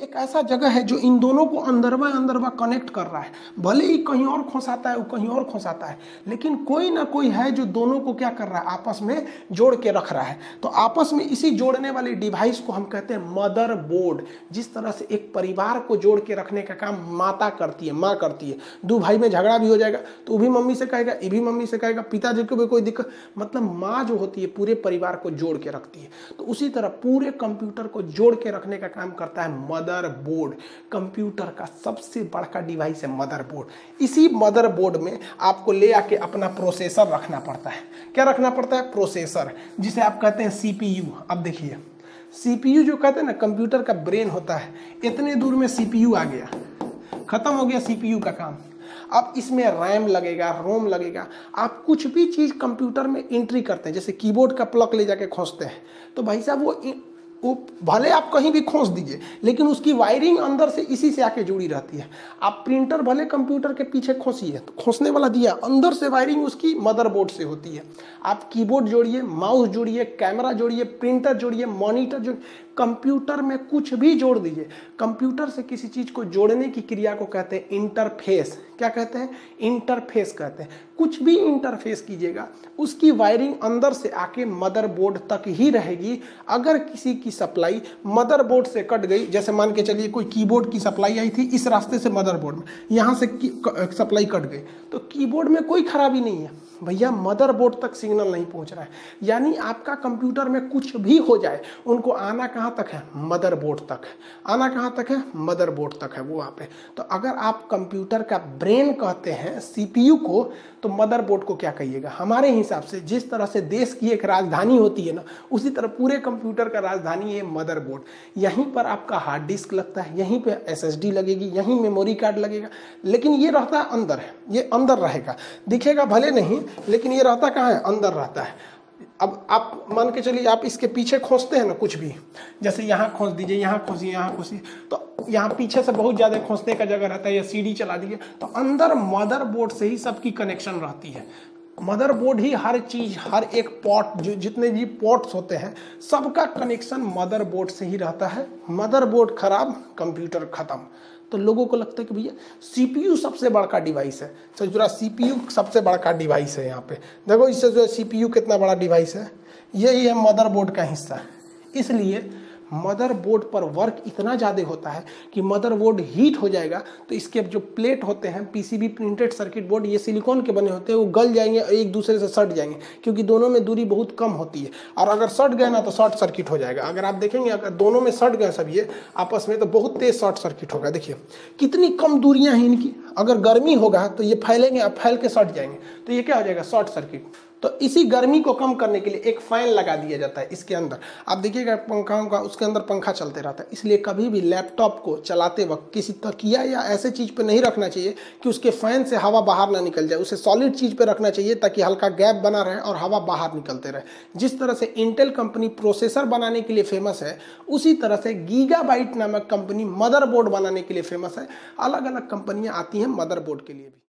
एक ऐसा जगह है जो इन दोनों को अंदरवा कनेक्ट कर रहा है। भले ही कहीं और खोसाता है, वो कहीं और खोसाता है, लेकिन कोई ना कोई है जो दोनों को क्या कर रहा है, आपस में जोड़ के रख रहा है। तो आपस में इसी जोड़ने वाले डिवाइस को हम कहते हैं मदरबोर्ड। जिस तरह से एक परिवार को जोड़ के रखने का काम माता करती है, माँ करती है। दो भाई में झगड़ा भी हो जाएगा तो वो भी मम्मी से कहेगा, ये भी मम्मी से कहेगा, पिताजी को भी कोई दिक्कत, मतलब माँ जो होती है पूरे परिवार को जोड़ के रखती है। तो उसी तरह पूरे कंप्यूटर को जोड़ के रखने का काम करता है मदरबोर्ड। कंप्यूटर का सबसे बड़ा डिवाइस है मदरबोर्ड। इसी मदरबोर्ड में आपको ले आके अपना प्रोसेसर रखना पड़ता है। क्या रखना पड़ता है? प्रोसेसर, जिसे आप कहते हैं सीपीयू। अब देखिए, सीपीयू जो कहते हैं ना, कंप्यूटर का ब्रेन होता है, इतने दूर में सीपीयू आ गया, खत्म हो गया सीपीयू का काम। अब इसमें रैम लगेगा, रोम लगेगा। आप कुछ भी चीज़ कंप्यूटर में एंट्री करते हैं, जैसे कीबोर्ड का प्लग ले जाके खोसते हैं, तो भाई साहब वो भले आप कहीं भी खोस दीजिए, लेकिन उसकी वायरिंग अंदर से इसी से आके जुड़ी रहती है। आप प्रिंटर भले कंप्यूटर के पीछे खोसिए, तो खोसने वाला दिया, अंदर से वायरिंग उसकी मदरबोर्ड से होती है। आप कीबोर्ड जोड़िए, माउस जोड़िए, कैमरा जोड़िए, प्रिंटर जोड़िए, मॉनिटर जोड़िए, कंप्यूटर में कुछ भी जोड़ दीजिए। कंप्यूटर से किसी चीज़ को जोड़ने की क्रिया को कहते हैं इंटरफेस। क्या कहते हैं? इंटरफेस कहते हैं। कुछ भी इंटरफेस कीजिएगा, उसकी वायरिंग अंदर से आके मदरबोर्ड तक ही रहेगी। अगर किसी की सप्लाई मदरबोर्ड से कट गई, जैसे मान के चलिए कोई कीबोर्ड की सप्लाई आई थी इस रास्ते से मदरबोर्ड में, यहाँ से सप्लाई कट गई, तो कीबोर्ड में कोई खराबी नहीं है भैया, मदरबोर्ड तक सिग्नल नहीं पहुंच रहा है। यानी आपका कंप्यूटर में कुछ भी हो जाए, उनको आना कहाँ तक है? मदरबोर्ड तक। आना कहाँ तक है? मदरबोर्ड तक है वो वहाँ पे। तो अगर आप कंप्यूटर का ब्रेन कहते हैं सीपीयू को, तो मदरबोर्ड को क्या कहिएगा? हमारे हिसाब से जिस तरह से देश की एक राजधानी होती है ना, उसी तरह पूरे कंप्यूटर का राजधानी है मदरबोर्ड। यहीं पर आपका हार्ड डिस्क लगता है, यहीं पे एसएसडी लगेगी, यहीं मेमोरी कार्ड लगेगा, लेकिन ये रहता है अंदर है, ये अंदर रहेगा, दिखेगा भले नहीं, लेकिन ये रहता कहाँ है? अंदर रहता है। अब आप मान के चलिए, आप इसके पीछे खोसते हैं ना कुछ भी, जैसे यहाँ खोस दीजिए, यहाँ खोसिए, यहाँ खोसिए, तो यहाँ पीछे से बहुत ज़्यादा खोसने का जगह रहता है, या सीडी चला दीजिए, तो अंदर मदरबोर्ड से ही सबकी कनेक्शन रहती है। मदरबोर्ड ही हर चीज़, हर एक पोर्ट, जो जितने भी पोर्ट्स होते हैं, सबका कनेक्शन मदरबोर्ड से ही रहता है। मदरबोर्ड खराब, कंप्यूटर खत्म। तो लोगों को लगता है कि भैया सीपीयू सबसे बड़ा डिवाइस है। तो सीपीयू सबसे बड़ा डिवाइस है। यहाँ पे देखो, इससे जो है सीपीयू कितना बड़ा डिवाइस है, यही है मदरबोर्ड का हिस्सा। इसलिए मदरबोर्ड पर वर्क इतना ज़्यादा होता है कि मदरबोर्ड हीट हो जाएगा तो इसके जो प्लेट होते हैं, पीसीबी प्रिंटेड सर्किट बोर्ड, ये सिलिकॉन के बने होते हैं, वो गल जाएंगे और एक दूसरे से सट जाएंगे, क्योंकि दोनों में दूरी बहुत कम होती है। और अगर सट गए ना तो शॉर्ट सर्किट हो जाएगा। अगर आप देखेंगे, अगर दोनों में सट गए सब ये आपस में, तो बहुत तेज शॉर्ट सर्किट होगा। देखिए कितनी कम दूरियाँ हैं इनकी। अगर गर्मी होगा तो ये फैलेंगे, अब फैल के सट जाएंगे, तो ये क्या हो जाएगा? Short circuit. तो इसी गर्मी को कम करने के लिए एक फैन लगा दिया जाता है इसके अंदर। आप देखिएगा पंखाओं का, उसके अंदर पंखा चलते रहता है। इसलिए कभी भी लैपटॉप को चलाते वक्त किसी तकिया या ऐसे चीज़ पे नहीं रखना चाहिए कि उसके फैन से हवा बाहर ना निकल जाए। उसे सॉलिड चीज़ पे रखना चाहिए ताकि हल्का गैप बना रहे और हवा बाहर निकलते रहे। जिस तरह से इंटेल कंपनी प्रोसेसर बनाने के लिए फेमस है, उसी तरह से गीगाबाइट नामक कंपनी मदरबोर्ड बनाने के लिए फेमस है। अलग अलग कंपनियाँ आती हैं मदरबोर्ड के लिए भी।